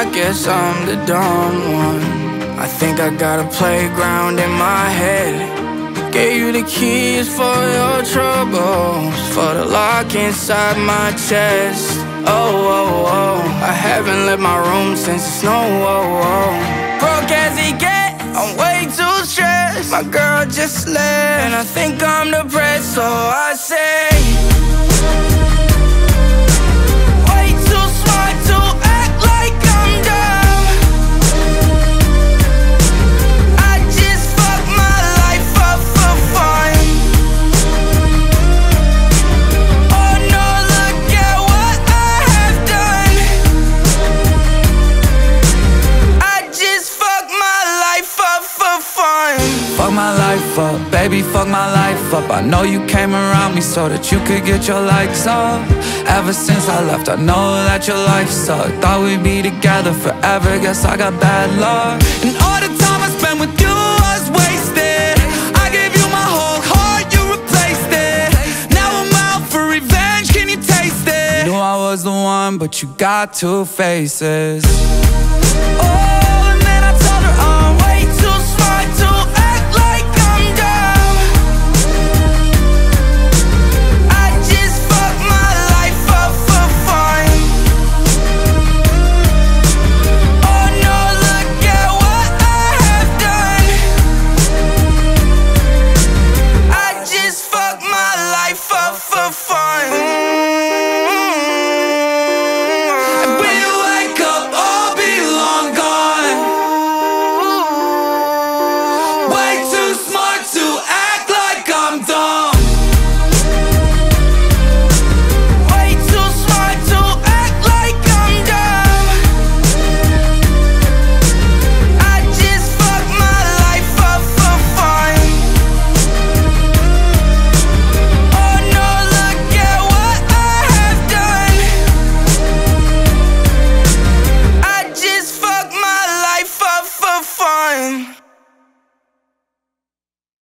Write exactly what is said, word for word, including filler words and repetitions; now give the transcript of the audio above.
guess I'm the dumb one. I think I got a playground in my head. Gave you the keys for your troubles, for the lock inside my chest. Oh, oh, oh, I haven't left my room since the snow. Oh, oh. Broke as he gets, I'm way too stressed. My girl just left, and I think I'm depressed, so I say, way too smart to act like I'm dumb. I just fucked my life up for fun. Oh no, look at what I have done. I just fucked my life up for fun. Fuck my life up, baby, fuck my life up. I know you came around me so that you could get your likes up. Ever since I left, I know that your life sucked. Thought we'd be together forever, guess I got bad luck. And all the time I spent with you was wasted. I gave you my whole heart, you replaced it. Now I'm out for revenge, can you taste it? Knew I was the one, but you got two faces. Oh,